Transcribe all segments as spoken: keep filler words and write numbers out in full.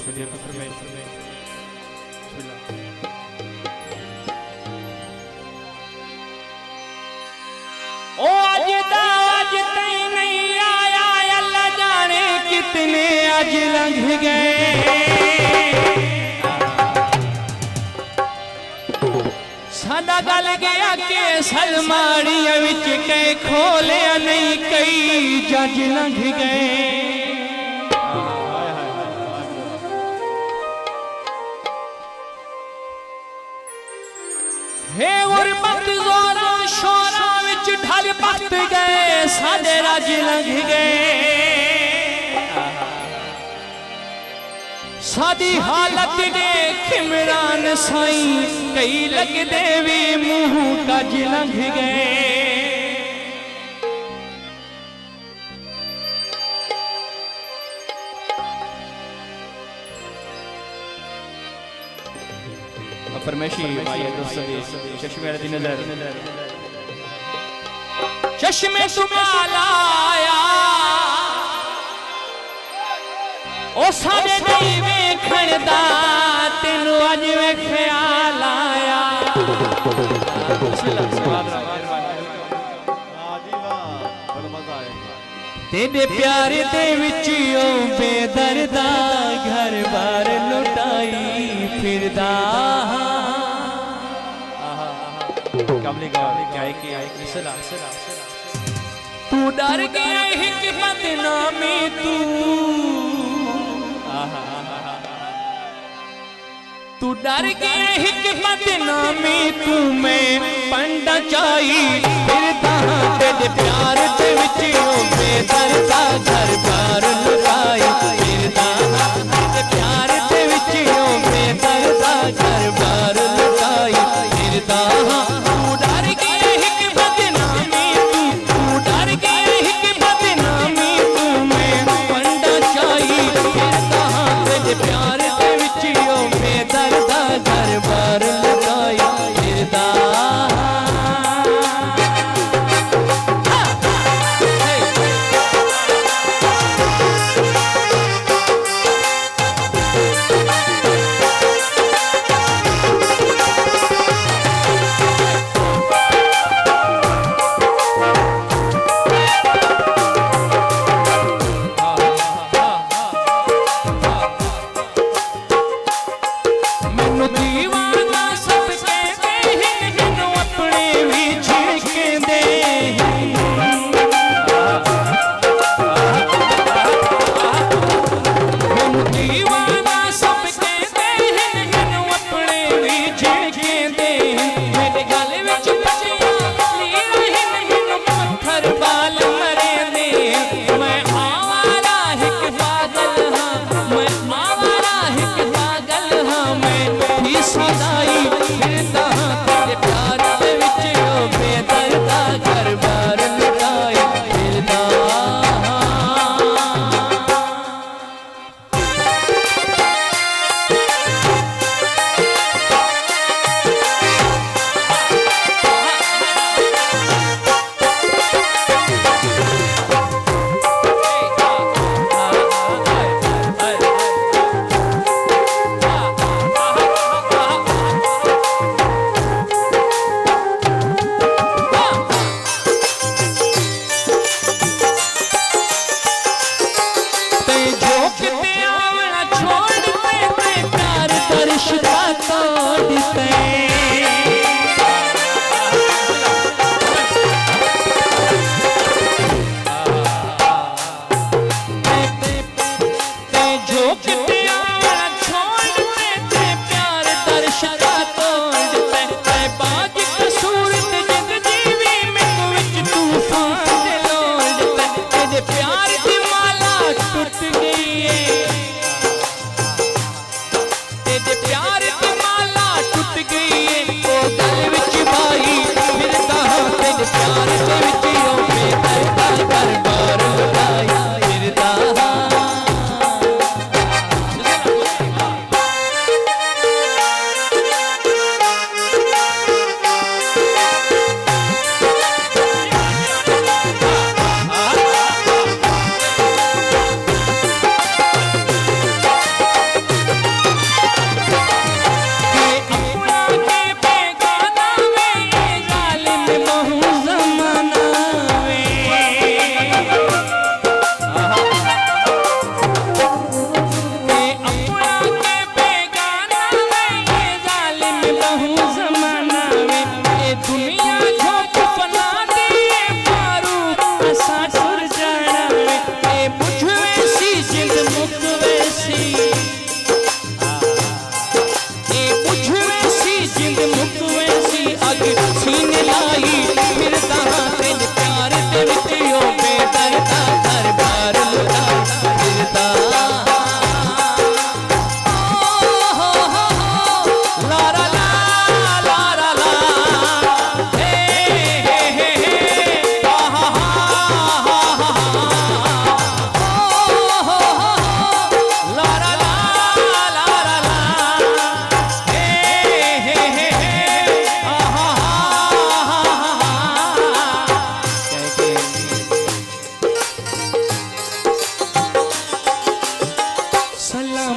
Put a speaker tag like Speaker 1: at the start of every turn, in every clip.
Speaker 1: सुनिए तो फरमाइश
Speaker 2: ओ आज दाज तई नहीं आया, अल्लाह जाने कितने आज लंघ गए। सादा गल गया के सलमाड़िया विच कई खोले नहीं, कई जज लंघ गए। हे गुरबत जोरा शोरा विच ढल पत गए, सादे राज लंघ गए। सादी हालत देख इमरान साईं, कई लगदे भी मुंह कज लंघ गए।
Speaker 1: फरमाइशी माया दोस्तों चश्मे दी नजर
Speaker 2: चश्मे तुम्हारा आया ओ सारे नहीं वेखण दा, तेनू अज वे ख्याल आया। तेरे प्यार दे विच ओ बेदर्दा, घर बार लुटाई फिरदा।
Speaker 1: कमली का क्या है कि आए कि सलाम सलाम
Speaker 2: तू डर गया हिक बदनामी तू, तू डर गया हिक बदनामी तू, मैं पंडा चाई फिरदा। तेरे प्यार दे विच ओ बेदर्दा, घर बार लुटाई फिरदा। तेरे प्यार दे विच ओ बेदर्दा, घर बार लुटाई फिरदा। तू डर गया हिक बदनामी तू, तू डर गया हिक बदनामी तू, मैं पंडा चाई फिरदा। तेरे प्यार दे विच ओ बेदर्दा, घर बार लुटाई फिरदा।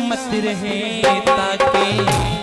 Speaker 2: सलामत रहे ताकि